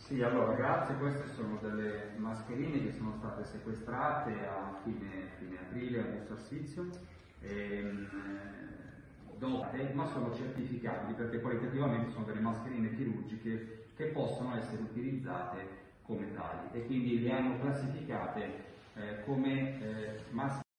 Sì, allora grazie, queste sono delle mascherine che sono state sequestrate a fine aprile a Busto Arsizio, ma sono certificabili perché qualitativamente sono delle mascherine chirurgiche che possono essere utilizzate come tali e quindi le hanno classificate come mascherine